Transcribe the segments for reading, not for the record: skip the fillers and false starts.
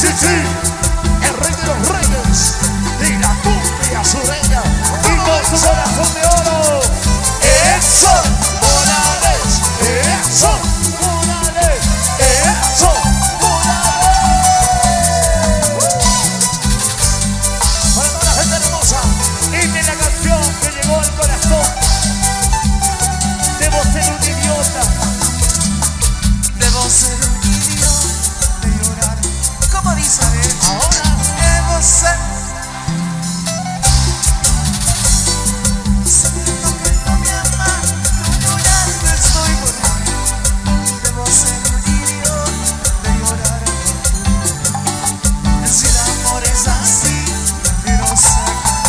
sí, sí. El rey de los reyes y la cumbia sureña. Y con su corazón de oro, Edson Morales. Edson Morales. Edson Morales. Para toda la gente hermosa. Esta es la canción que llegó al corazón. Debo ser un idiota. Debo ser un idiota de llorar. ¿Cómo dice? Ahora debo ser. Sabiendo que no me ama, llorando estoy por ti. Debo ser un idiota de llorar. Si el amor es así, no sé.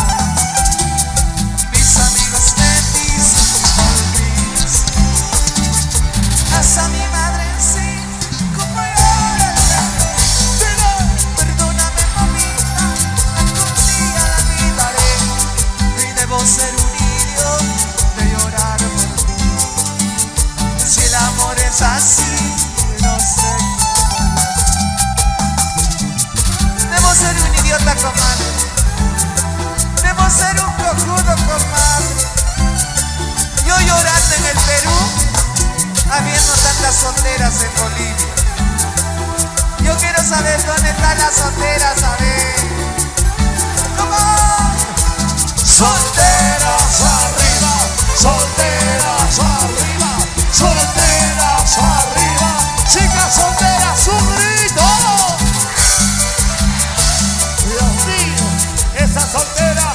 Mis amigos me dicen no olvides. Hasta mi madre sí, como llora. Perdóname, mamita, algún día la olvidaré. Y debo ser un idiota de llorar por ti. Si el amor es así, no sé. Debo ser un idiota, comadre. Debo ser un cojudo, comadre. Yo llorando en el Perú, habiendo tantas solteras en Bolivia. Yo quiero saber dónde están las solteras, a ver. ¿Cómo? solteras arriba, solteras arriba, solteras arriba. Chicas solteras, un grito. Dios mío, esa soltera.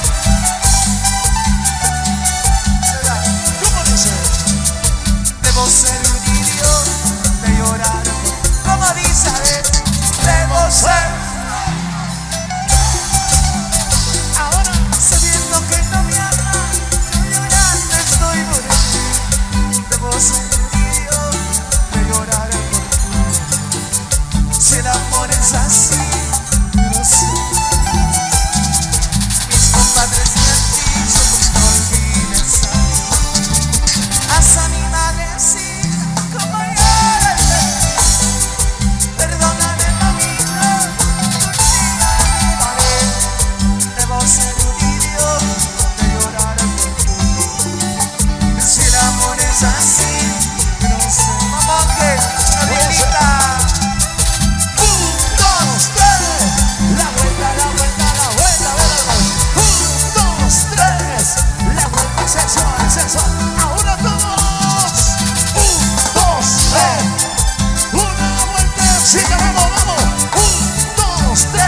¿Cómo dice? Debo ser un idiota de llorar. ¿Cómo dice? A ver. Debo ser. Ahora, Sabiendo que no me ama, yo llorando estoy por ti. Debo ser un idiota de llorar por ti. Si el amor es así, no sé. Mis compadres me han dicho no olvides hasta mi madre sí, como llora. Perdóname, mamita, por ti. Debo ser un idiota de llorar por ti. Si el amor es así, no sé. Mamá, que Gabrielita. 1, 2, 3. La vuelta, la vuelta, la vuelta, vamos. 1, 2, 3. La vuelta sensual, sensual. Ahora todos. 1, 2, 3. Una vueltecita, vamos, vamos. 1, 2, 3.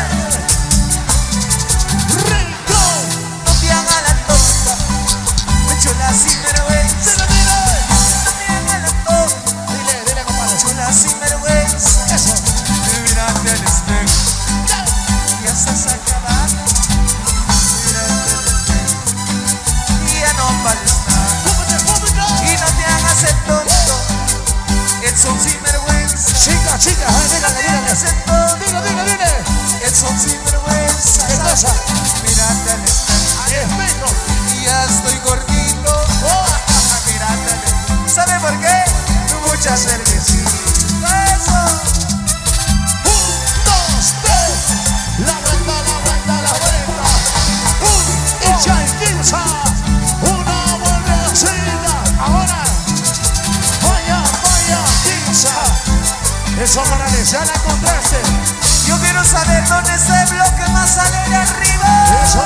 Rico. No te haga la tonta, chula sinvergüenza. Se lo diré. No te haga la tonta, Dile, dile, compadre. chula sinvergüenza. Eso. Mírate al espejo, ya estás acabando. Mírate al espejo, y ya no vales nada. Público, público. Y no te hagas el tonto, Edson sinvergüenza. Chica, chica, No dígale, te dígale. hagas el tonto, Dile, dile, dile. Edson sinvergüenza. ¿Qué cosa? Mírate al espejo. Al espejo. Y ya estoy gordito. Oh. Mírate. ¿Sabe por qué? Mucha cervecita. Eso. 1, 2, 3. La vuelta, la vuelta, la vuelta. Y ya empieza una vueltecita. Ahora, vaya, vaya, Quinza. Eso, Morales, ya la encontraste. Yo quiero saber dónde está el bloque más alegre arriba. Eso.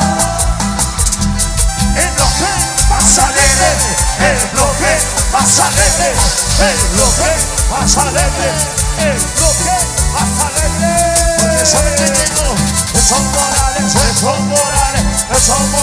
El bloque más alegre. El bloque más alegre. El bloque más alegre. El bloque más alegre. Porque sabe que llegó. Edson Morales, Edson Morales, Edson